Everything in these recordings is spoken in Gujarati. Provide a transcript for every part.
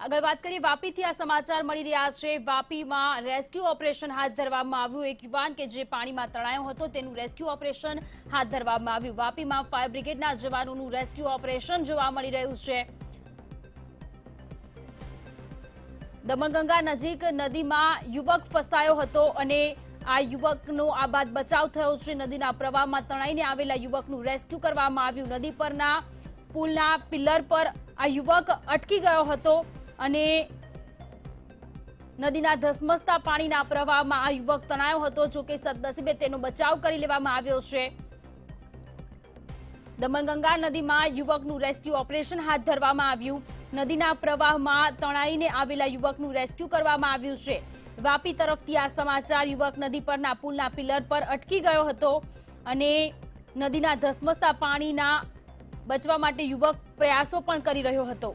આગળ વાત કરીએ વાપીથી આ સમાચાર મળી રહ્યા છે। વાપીમાં રેસ્ક્યુ ઓપરેશન હાથ ધરવામાં આવ્યું। એક યુવાન કે જે પાણીમાં તણાયો હતો તેનું રેસ્ક્યુ ઓપરેશન હાથ ધરવામાં આવ્યું। વાપીમાં ફાયર બ્રિગેડના જવાનોનું રેસ્ક્યુ ઓપરેશન જોવા મળી રહ્યું છે। દમણગંગા નજીક નદીમાં યુવક ફસાયો હતો અને આ યુવકનો આ બાદ બચાવ થયો છે। નદીના પ્રવાહમાં તણાઈને આવેલા યુવકનું રેસ્ક્યુ કરવામાં આવ્યું। નદી પરના પુલના પિલ્લર પર આ યુવક અટકી ગયો હતો અને નદીના ધસમસતા પાણીના પ્રવાહમાં આ યુવક તણાયો હતો। જો કે સદનસીબે તેનો બચાવ કરી લેવામાં આવ્યો છે। દમણગંગા નદીમાં યુવકનું રેસ્ક્યુ ઓપરેશન હાથ ધરવામાં આવ્યું। નદીના પ્રવાહમાં તણાઈને આવેલા યુવકનું રેસ્ક્યુ કરવામાં આવ્યું છે। વાપી તરફથી આ સમાચાર। યુવક નદી પરના પુલના પિલ્લર પર અટકી ગયો હતો અને નદીના ધસમસતા પાણીના બચવા માટે યુવક પ્રયાસો પણ કરી રહ્યો હતો।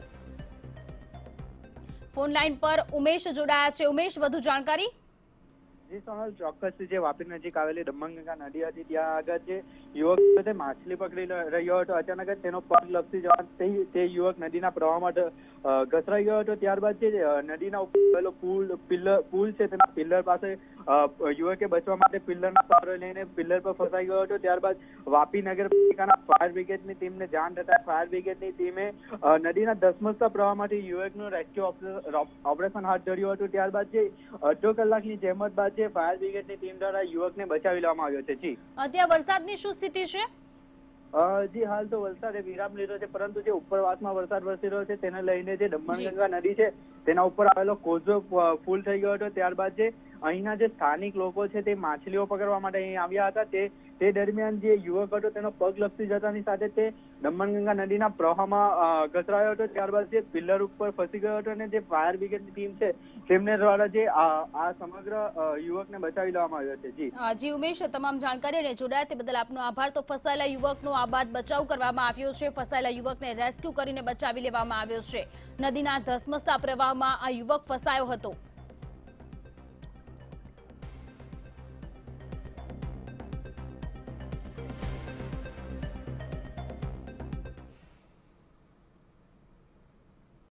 ફોન લાઈન પર ઉમેશ જોડાયા છે। ઉમેશ, વધુ જાણકારી? જી સોનલ, ચોક્કસ જે વાપી નજીક આવેલી દમણગંગા નદી હતી ત્યાં આગળ જે યુવક તે માછલી પકડી રહ્યો હતો, અચાનક જ તેનો પગ લપસી જવા તે યુવક નદીના પ્રવાહમાં ઘસરાઈ ગયો હતો। ત્યારબાદ જે નદીના ઉપર પુલ છે તેના પિલ્લર પાસે યુવકે બચવા માટે પિલ્લરના સહારો લઈને પિલ્લર પર ફસાઈ ગયો હતો। ત્યારબાદ વાપી નગરપાલિકાના ફાયર બ્રિગેડની ટીમને જાણ થતા ફાયર બ્રિગેડની ટીમે નદીના ધસમસતા પ્રવાહમાંથી યુવકનું રેસ્ક્યુ ઓપરેશન હાથ ધર્યું હતું। ત્યારબાદ જે અડધો કલાકની જહેમત બાદ ફાયર બ્રિગેડની ટીમ દ્વારા યુવકને બચાવી લેવામાં આવ્યો છે। જી, ત્યાં વરસાદની શું સ્થિતિ છે? જી, હાલ તો વરસાદે વિરામ લીધો છે, પરંતુ જે ઉપરવાસમાં વરસાદ વરસી રહ્યો છે તેને લઈને જે દમણગંગા નદી છે તેના ઉપર આવેલો કોઝો ફૂલ થઈ ગયો હતો। ત્યારબાદ જે અહીંના જે સ્થાનિક લોકો છે તે માછલીઓ પકડવા માટે અહીં આવ્યા હતા। તે દરમિયાન જે યુવક હતો તેનો પગ લપસી જતાની સાથે તે દમણગંગા નદીના પ્રવાહમાં ઘસરાયો હતો। ત્યારબાદ જે પિલ્લર ઉપર ફસી ગયો હતો અને જે ફાયર બ્રિગેડની ટીમ છે તેમને દ્વારા જે આ સમગ્ર યુવકને બચાવી લેવામાં આવ્યો છે। જી ઉમેશ, તમામ જાણકારી અને જોડાયા તે બદલ આપનો આભાર। તો ફસાયેલા યુવકનો આ બાદ બચાવ કરવામાં આવ્યો છે। ફસાયેલા યુવકને રેસ્ક્યુ કરીને બચાવી લેવામાં આવ્યો છે। નદીના ધસમસતા પ્રવાહમાં આ યુવક ફસાયો હતો।